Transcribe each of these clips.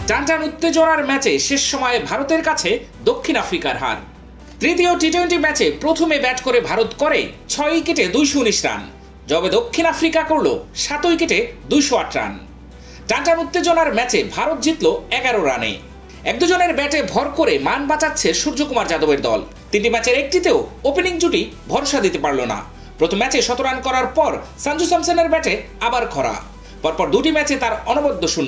টান টান উত্তেজনার ম্যাচে শেষ সময়ে ভারতের কাছে দক্ষিণ আফ্রিকার হার। তৃতীয় টি-20 ম্যাচে প্রথমে ব্যাট করে ভারত করে 6 উইকেটে 219 রান, জবাবে দক্ষিণ আফ্রিকা করল 7 উইকেটে 208 রান। টান টান উত্তেজনার ম্যাচে ভারত জিতল 11 রানে। এক দুজনের ব্যাটে ভর করে মান বাঁচাচ্ছে সূর্যকুমার যাদবের দল। 3টি ম্যাচের একটিতেও ওপেনিং জুটি ভরসা দিতে পারল না। প্রথম ম্যাচে 17 রান করার পর সঞ্জু স্যামসনের ব্যাটে আবার খরা, পরপর 2টি ম্যাচে তার অনবদ্য শূন্য।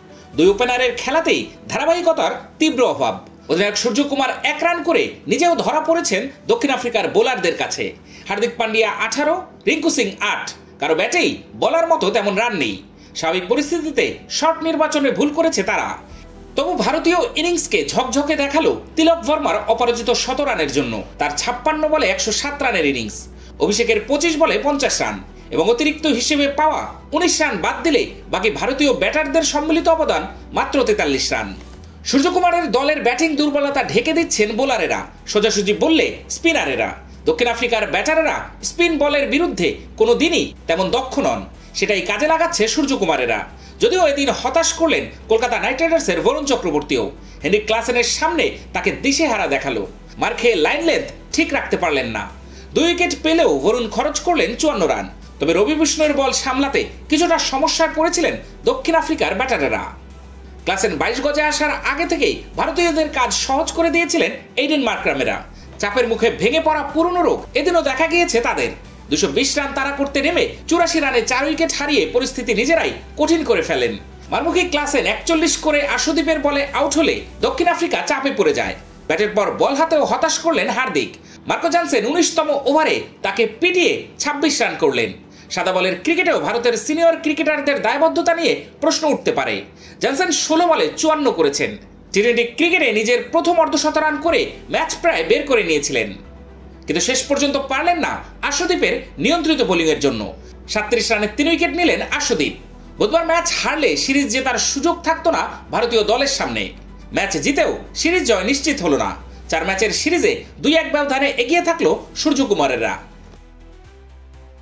2 ওপেনারের খেলাতেই ধারাবাহিকতার তীব্র অভাব। অধিনায়ক সূর্যকুমার 1 রান করে নিজেও ধরা পড়েছেন দক্ষিণ আফ্রিকার বোলারদের কাছে। হার্দিক পান্ডিয়া 18, রিঙ্কু সিং 8, কারো ব্যাটেই বলার মতো তেমন রান নেই। স্বাভাবিক পরিস্থিতিতে শট নির্বাচনে ভুল করেছে তারা। তবু ভারতীয় ইনিংসকে ঝকঝকে দেখালো তিলক ভার্মার অপরাজিত 100 রানের জন্য। তার 56 বলে 107 রানের ইনিংস, অভিষেকের 25 বলে 50 রান এবং অতিরিক্ত হিসেবে পাওয়া 19 রান বাদ দিলে বাকি ভারতীয় ব্যাটারদের সম্মিলিত অবদান মাত্র 43 রান। সূর্যকুমারের দলের ব্যাটিং দুর্বলতা ঢেকে দিচ্ছেন বোলারেরা, সোজাসুজি বললে স্পিনারেরা। দক্ষিণ আফ্রিকার ব্যাটারেরা স্পিন বলের বিরুদ্ধে কোনো দিনই তেমন দক্ষ নন, সেটাই কাজে লাগাচ্ছে সূর্যকুমারেরা। যদিও এদিন হতাশ করলেন কলকাতা নাইট রাইডার্সের বরুণ চক্রবর্তীও। হেনরিক ক্লাসেনের সামনে তাকে দিশেহারা দেখালো। মার খেয়ে লাইন লেন্থ ঠিক রাখতে পারলেন না। 2 উইকেট পেলেও বরুণ খরচ করলেন 54 রান। তবে রবি বিষ্ণুর বল সামলাতে কিছুটা সমস্যায় পড়েছিলেন দক্ষিণ আফ্রিকার ব্যাটারেরা। ক্লাসেন 22 গজে আসার আগে থেকেই ভারতীয়দের কাজ সহজ করে দিয়েছিলেন এইডেন মার্ক্রামেরা। চাপের মুখে ভেঙে পড়া পুরনো রোগ এদিনও দেখা গিয়েছে তাদের। 220 রান তাড়া করতে নেমে 84 রানে 4 উইকেট হারিয়ে পরিস্থিতি নিজেরাই কঠিন করে ফেলেন। মারমুখী ক্লাসেন 41 করে আশুদীপের বলে আউট হলে দক্ষিণ আফ্রিকা চাপে পড়ে যায়। ব্যাটের পর বল হাতেও হতাশ করলেন হার্দিক। মার্কো জানসেন 19তম ওভারে তাকে পিটিয়ে 26 রান করলেন। সাদা বলের ক্রিকেটেও ভারতের সিনিয়র ক্রিকেটারদের দায়বদ্ধতা নিয়ে প্রশ্ন উঠতে পারে। জানসেন 16 বলে 54 করেছেন। টি-20 ক্রিকেটে নিজের প্রথম অর্ধশতরান করে ম্যাচ প্রায় বের করে নিয়েছিলেন, কিন্তু শেষ পর্যন্ত পারলেন না আশুদীপের নিয়ন্ত্রিত বোলিংয়ের জন্য। 37 রানে 3 উইকেট নিলেন আশুদীপ। বুধবার ম্যাচ হারলে সিরিজ জেতার সুযোগ থাকতো না ভারতীয় দলের সামনে। ম্যাচ জিতেও সিরিজ জয় নিশ্চিত হলো না। 4 ম্যাচের সিরিজে 2-1 ব্যবধানে এগিয়ে থাকলো সূর্যকুমারেরা।